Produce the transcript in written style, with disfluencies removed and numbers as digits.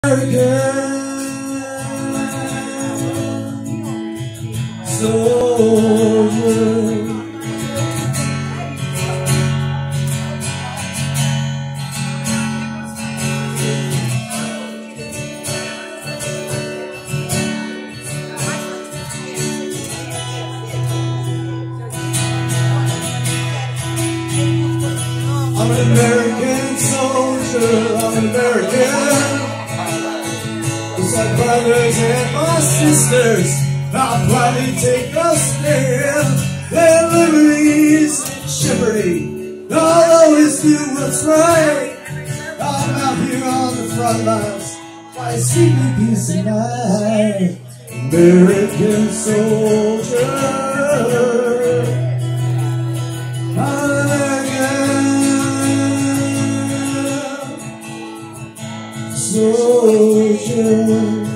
I'm an American soldier, I'm an American. It's like brothers and my sisters, I'll proudly take a stand. Their liberties and jeopardy, I'll always do what's right. I'm out here on the front lines, fighting peace and night. American soldier, soldier.